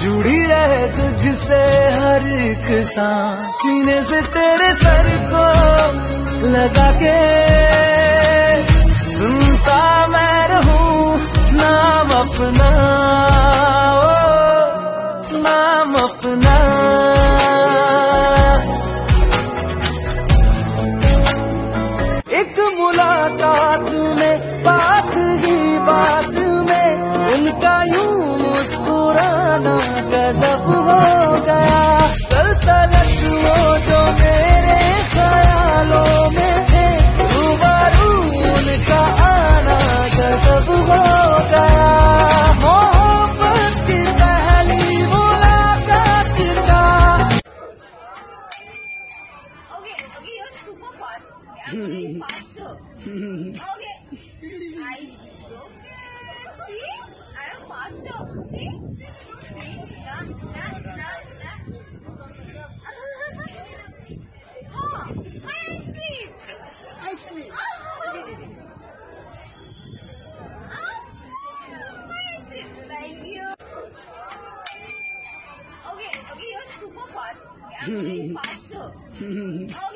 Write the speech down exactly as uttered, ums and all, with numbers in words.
जुड़ी रहे तुझसे हर एक सांस, सीने से तेरे सर को लगा के सुनता मैं रहूं नाम अपना, ओ नाम अपना। एक मुलाकात में बात ही बात में उनका यूं मुस्कुराना गजब हो गया। सल्तनत वो जो मेरे ख्यालों में थे, रूबरू उनका आना गजब हो गया। मोहब्बत की पहली मुलाकात का। Okay, okay, you're super fast. I'm very faster. Okay. I look. See? I am faster. See? See? Na, na, na, na. Ah, my ice cream. Ice cream. Ah, my ice cream. Thank you. Okay, okay, you're super fast. I'm very faster. Okay.